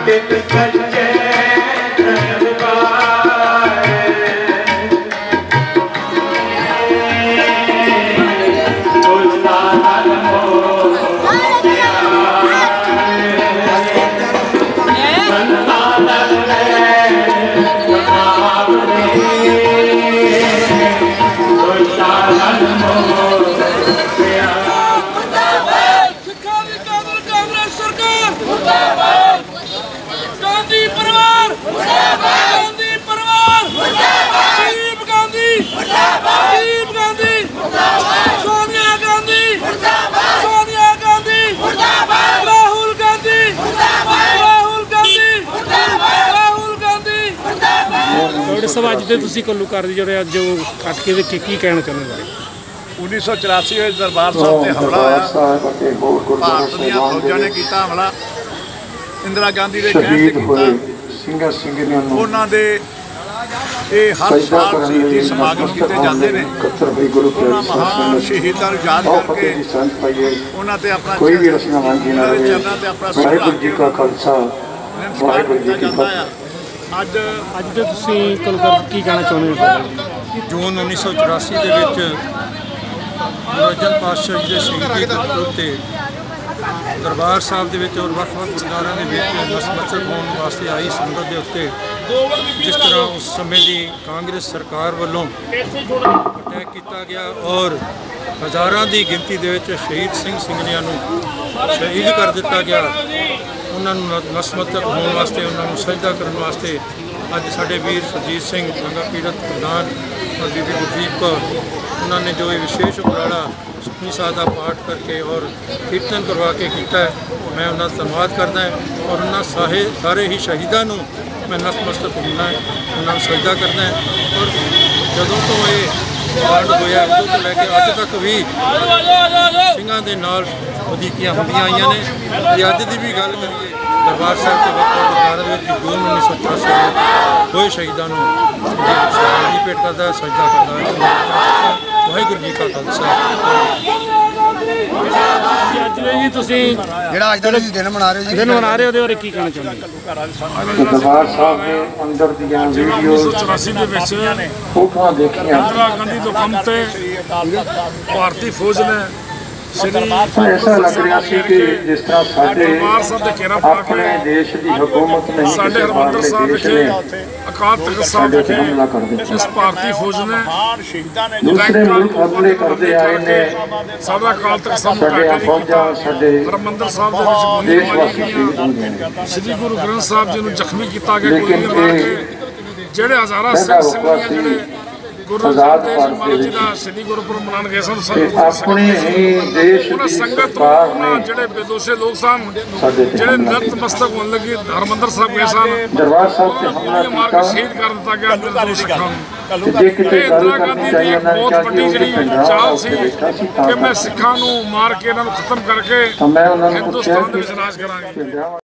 ਅੱਜ ਦੇ ਤੁਸੀਂ ਘੱਲੂਘਾਰ ਦੀ ਜਿਹੜੇ ਅੱਜ ਕੱਟ ਕੇ ਵੇਖੇ ਕੀ ਕਹਿਣਾ ਚਾਹੁੰਦੇ ਬਾਰੇ 1984 ਵਿੱਚ ਦਰਬਾਰ ਸਾਹਿਬ ਤੇ ਹਮਲਾ ਹੋਇਆ। ਭਾਰਤ ਦੀਆਂ ਫੌਜਾਂ ਨੇ ਕੀਤਾ ਹਮਲਾ। ਇੰਦਰਾ ਗਾਂਧੀ ਦੇ ਕਹਿਣ ਤੇ ਕੀਤਾ। ਉਹਨਾਂ ਦੇ ਇਹ ਹਰ ਸਾਲ ਸ਼ਹੀਦੀ ਸਮਾਗਮ ਕੀਤੇ ਜਾਂਦੇ ਨੇ। ਉਹਨਾਂ ਮਹਾਨ ਸ਼ਹੀਦਾਂ ਨੂੰ ਯਾਦ ਕਰਕੇ ਉਹਨਾਂ ਤੇ ਆਪਣਾ ਚਰਨਾਂ ਤੇ ਆਪਣਾ ਵਾਹਿਗੁਰੂ ਜੀ ਕਾ ਖਾਲਸਾ ਵਾਹਿਗੁਰੂ ਜੀ ਕੀ ਫਤਿਹ। ਅੱਜ ਦੇ ਤੁਸੀਂ ਘੱਲੂਘਾਰ ਕੀ ਕਹਿਣਾ ਚਾਹੁੰਦੇ ਹੋ? ਜੂਨ 1984 ਦੇ ਵਿੱਚ ਗੁਰੂ ਅਰਜਨ ਪਾਤਸ਼ਾਹ ਜੀ ਦੇ ਸ਼ਹੀਦੀ ਦਿਹਾੜੇ ਉੱਤੇ ਦਰਬਾਰ ਸਾਹਿਬ ਦੇ ਵਿੱਚ ਔਰ ਵੱਖ-ਵੱਖ ਗੁਰਦੁਆਰਿਆਂ ਦੇ ਵਿੱਚ ਨਤਮਸਤਕ ਹੋਣ ਵਾਸਤੇ ਆਈ ਸੰਗਤ ਦੇ ਉੱਤੇ ਜਿਸ ਤਰ੍ਹਾਂ ਉਸ ਸਮੇਂ ਦੀ ਕਾਂਗਰਸ ਸਰਕਾਰ ਵੱਲੋਂ ਅਟੈਕ ਕੀਤਾ ਗਿਆ ਔਰ ਹਜ਼ਾਰਾਂ ਦੀ ਗਿਣਤੀ ਦੇ ਵਿੱਚ ਸ਼ਹੀਦ ਸਿੰਘ ਸਿੰਘਣੀਆਂ ਨੂੰ ਸ਼ਹੀਦ ਕਰ ਦਿੱਤਾ ਗਿਆ। ਉਹਨਾਂ ਨੂੰ ਨਤਮਸਤਕ ਹੋਣ ਵਾਸਤੇ, ਉਹਨਾਂ ਨੂੰ ਸਜਦਾ ਕਰਨ ਵਾਸਤੇ ਅੱਜ ਸਾਡੇ ਵੀਰ ਸੁਰਜੀਤ ਸਿੰਘ ਗੰਗਾ ਪੀੜਤ ਪ੍ਰਧਾਨ ਔਰ ਬੀਬੀ ਗੁਰਦੀਪ ਕੌਰ ਉਹਨਾਂ ਨੇ ਜੋ ਇਹ ਵਿਸ਼ੇਸ਼ ਉਪਰਾਲਾ ਸੁਖਮਨੀ ਸਾਹਿਬ ਦਾ ਪਾਠ ਕਰਕੇ ਔਰ ਕੀਰਤਨ ਕਰਵਾ ਕੇ ਕੀਤਾ ਹੈ, ਮੈਂ ਉਹਨਾਂ ਦਾ ਧੰਨਵਾਦ ਕਰਦਾ ਔਰ ਉਹਨਾਂ ਸਾਰੇ ਹੀ ਸ਼ਹੀਦਾਂ ਨੂੰ ਮੈਂ ਨਤਮਸਤਕ ਹੁੰਦਾ, ਉਹਨਾਂ ਨੂੰ ਸਜਦਾ ਕਰਦਾ ਔਰ ਜਦੋਂ ਤੋਂ ਇਹ ਕਾਂਡ ਹੋਇਆ ਉਦੋਂ ਤੋਂ ਲੈ ਕੇ ਅੱਜ ਤੱਕ ਵੀ ਸਿੰਘਾਂ ਦੇ ਨਾਲ ਵਧੀਕੀਆਂ ਹੁੰਦੀਆਂ ਆਈਆਂ ਨੇ। ਜੇ ਅੱਜ ਦੀ ਵੀ ਗੱਲ ਕਰੀਏ ਦਰਬਾਰ ਸਾਹਿਬ ਤੇ ਵੱਖ-ਵੱਖ ਗੁਰਦੁਆਰਿਆਂ ਦੇ ਵਿੱਚ ਜੂਨ 1984 ਹੋਏ ਸ਼ਹੀਦਾਂ ਨੂੰ ਸ਼ਰਧਾਂਜਲੀ ਭੇਟ ਕਰਦਾ, ਸਜਦਾ ਕਰਦਾ। ਵਾਹਿਗੁਰੂ ਜੀ ਕਾ ਖਾਲਸਾ। ਅੱਜ ਜੀ ਤੁਸੀਂ ਜਿਹੜਾ ਅੱਜ ਦਾ ਦਿਨ ਮਨਾ ਰਹੇ ਹੋ ਉਹਦੇ ਬਾਰੇ ਕੀ ਕਹਿਣਾ ਚਾਹੁੰਦੇ? ਦਰਬਾਰ ਸਾਹਿਬ ਦੇ ਅੰਦਰ ਦੀਆਂ ਵੀਡੀਓ 1984 ਦੇ ਵਿੱਚ ਫੋਟੋਆਂ ਦੇਖੀਆਂ। ਇੰਦਰਾ ਗਾਂਧੀ ਤੋਂ ਕੰਮ ਤੇ ਭਾਰਤੀ ਫੌਜ ਨੇ ऐसा लग रहा है कि जिस तरह अपने देश की हुकूमत नहीं ਸਾਡੇ ਹਰਿਮੰਦਰ ਸਾਹਿਬ ਵਿਖੇ ਅਕਾਲ ਤਖ਼ਤ ਸਾਹਿਬ ਵਿਖੇ ਇਸ ਭਾਰਤੀ ਫੌਜ ਨੇ दूसरे मुल्क हमले करते आए ने ਸਾਡਾ ਅਕਾਲ ਤਖ਼ਤ ਸਾਹਿਬ ਹਰਿਮੰਦਰ ਸਾਹਿਬ ਦੇ ਵਿੱਚ ਗੋਲੀਆਂ ਮਾਰੀਆਂ। ਸ੍ਰੀ ਗੁਰੂ ਗ੍ਰੰਥ ਸਾਹਿਬ ਜੀ ਨੂੰ ਜ਼ਖਮੀ ਕੀਤਾ ਗਿਆ ਗੋਲੀਆਂ ਮਾਰ ਕੇ। ਜਿਹੜੇ ਹਜ਼ਾਰਾਂ ਸਿੰਘ ਸਿੰਘਣੀਆਂ ਜਿਹੜੇ ਗੁਰੂ ਸਾਹਿਬ ਜੀ ਦਾ ਸ੍ਰੀ ਗੁਰਪੁਰਬ ਮਨਾਉਣ ਗਏ ਸਨ, अपने ही देश ਉਹਨਾਂ की ਸੰਗਤ सरकार ने ਉਹਨਾਂ ਜਿਹੜੇ ਬੇਦੋਸ਼ੇ ਲੋਕ ਸਨ ਜਿਹੜੇ ਨਤਮਸਤਕ ਹੋਣ ਲੱਗੇ ਹਰਿਮੰਦਰ ਸਾਹਿਬ ਗਏ ਸਨ, दरबार साहब से हमला ਮਾਰ ਕੇ ਸ਼ਹੀਦ ਕਰ ਦਿੱਤਾ ਗਿਆ ਨਿਰਦੋਸ਼ ਸਿੱਖਾਂ ਨੂੰ। जे किसी ਇੰਦਰਾ ਗਾਂਧੀ ਦੀ ਇੱਕ ਬਹੁਤ ਵੱਡੀ ਜਿਹੜੀ ਚਾਲ ਸੀ ਕਿ ਮੈਂ ਸਿੱਖਾਂ ਨੂੰ ਮਾਰ ਕੇ ਇਹਨਾਂ ਨੂੰ ਖਤਮ ਕਰਕੇ मैं उन्होंने ਹਿੰਦੁਸਤਾਨ ਦੇ ਵਿੱਚ ਰਾਜ ਕਰਾਂਗੀ।